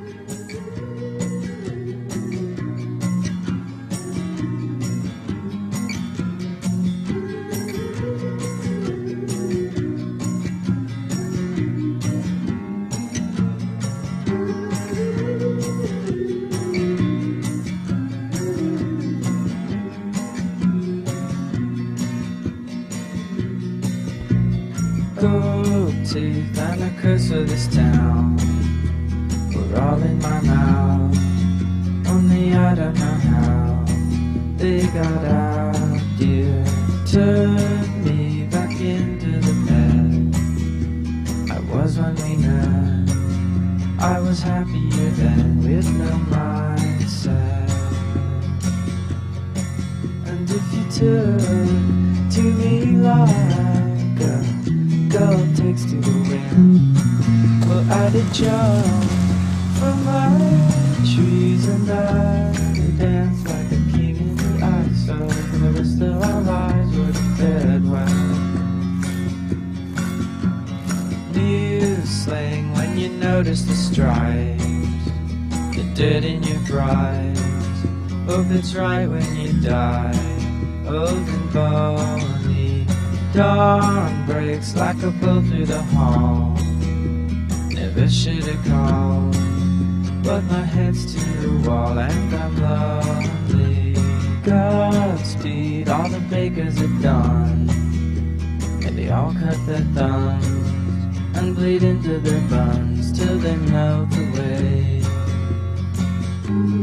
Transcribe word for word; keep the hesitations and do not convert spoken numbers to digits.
Gold teeth and a curse of this town were all in my mouth. Only I don't know how they got out. You turned me back into the bed I was when we met. I was happier then with no mindset. And if you took to me like a gold takes to the wind, well, I did jump from my trees and I danced like a king in the ice. So for the rest of our lives we're dead when new slang when you notice the stripes, the dirt in your bright. Hope it's right when you die, old and bony. Dawn breaks like a bolt through the hall. Never should have called, but my head's to the wall and I'm lonely. Godspeed, all the bakers are done, and they all cut their thumbs and bleed into their buns till they melt away.